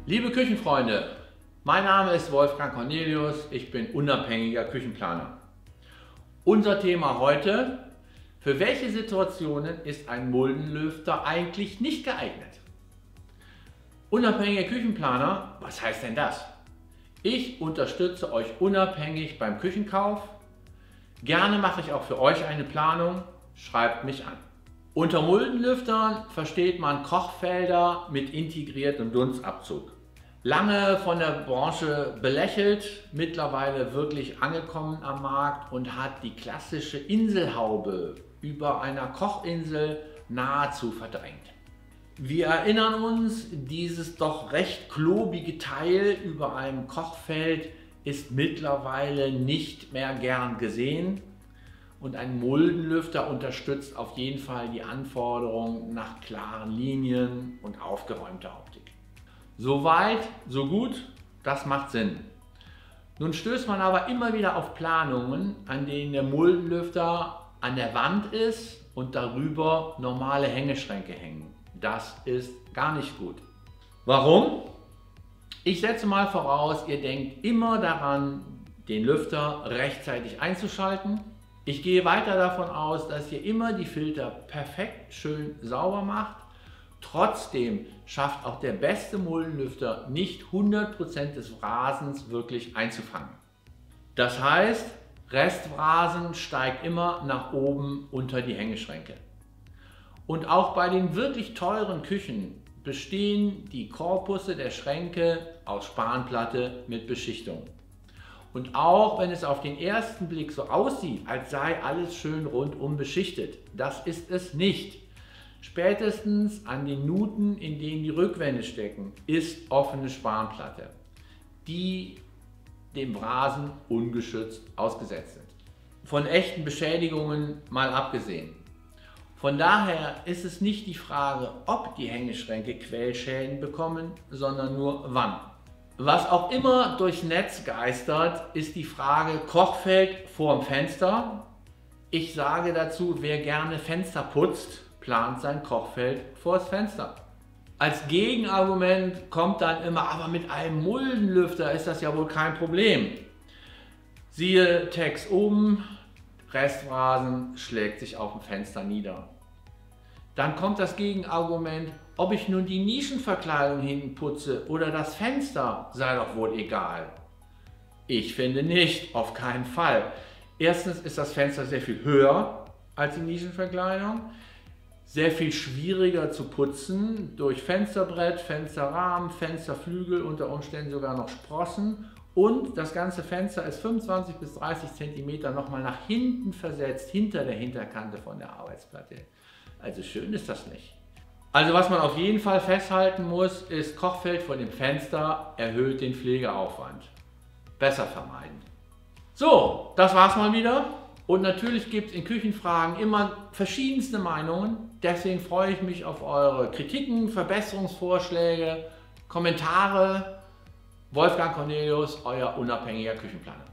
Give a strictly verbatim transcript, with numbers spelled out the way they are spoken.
Liebe Küchenfreunde, mein Name ist Wolfgang Cornelius, ich bin unabhängiger Küchenplaner. Unser Thema heute: Für welche Situationen ist ein Muldenlüfter eigentlich nicht geeignet? Unabhängiger Küchenplaner, was heißt denn das? Ich unterstütze euch unabhängig beim Küchenkauf. Gerne mache ich auch für euch eine Planung, schreibt mich an. Unter Muldenlüftern versteht man Kochfelder mit integriertem Dunstabzug. Lange von der Branche belächelt, mittlerweile wirklich angekommen am Markt und hat die klassische Inselhaube über einer Kochinsel nahezu verdrängt. Wir erinnern uns, dieses doch recht klobige Teil über einem Kochfeld ist mittlerweile nicht mehr gern gesehen und ein Muldenlüfter unterstützt auf jeden Fall die Anforderungen nach klaren Linien und aufgeräumter Optik. So weit, so gut, das macht Sinn. Nun stößt man aber immer wieder auf Planungen, an denen der Muldenlüfter an der Wand ist und darüber normale Hängeschränke hängen. Das ist gar nicht gut. Warum? Ich setze mal voraus, ihr denkt immer daran, den Lüfter rechtzeitig einzuschalten. Ich gehe weiter davon aus, dass ihr immer die Filter perfekt schön sauber macht. Trotzdem schafft auch der beste Muldenlüfter nicht hundert Prozent des Rasens wirklich einzufangen. Das heißt, Restvrasen steigt immer nach oben unter die Hängeschränke. Und auch bei den wirklich teuren Küchen bestehen die Korpusse der Schränke aus Spanplatte mit Beschichtung. Und auch wenn es auf den ersten Blick so aussieht, als sei alles schön rundum beschichtet, das ist es nicht. Spätestens an den Nuten, in denen die Rückwände stecken, ist offene Spanplatte, die dem Rasen ungeschützt ausgesetzt sind. Von echten Beschädigungen mal abgesehen. Von daher ist es nicht die Frage, ob die Hängeschränke Quellschäden bekommen, sondern nur wann. Was auch immer durchs Netz geistert, ist die Frage Kochfeld vorm Fenster. Ich sage dazu, wer gerne Fenster putzt, plant sein Kochfeld vors Fenster. Als Gegenargument kommt dann immer, aber mit einem Muldenlüfter ist das ja wohl kein Problem. Siehe Text oben, Restvrasen schlägt sich auf dem Fenster nieder. Dann kommt das Gegenargument, ob ich nun die Nischenverkleidung hinten putze oder das Fenster, sei doch wohl egal. Ich finde nicht, auf keinen Fall. Erstens ist das Fenster sehr viel höher als die Nischenverkleidung, sehr viel schwieriger zu putzen durch Fensterbrett, Fensterrahmen, Fensterflügel, unter Umständen sogar noch Sprossen. Und das ganze Fenster ist fünfundzwanzig bis dreißig Zentimeter nochmal nach hinten versetzt, hinter der Hinterkante von der Arbeitsplatte. Also schön ist das nicht. Also was man auf jeden Fall festhalten muss, ist, Kochfeld vor dem Fenster erhöht den Pflegeaufwand. Besser vermeiden. So, das war's mal wieder. Und natürlich gibt es in Küchenfragen immer verschiedenste Meinungen. Deswegen freue ich mich auf eure Kritiken, Verbesserungsvorschläge, Kommentare. Wolfgang Cornelius, euer unabhängiger Küchenplaner.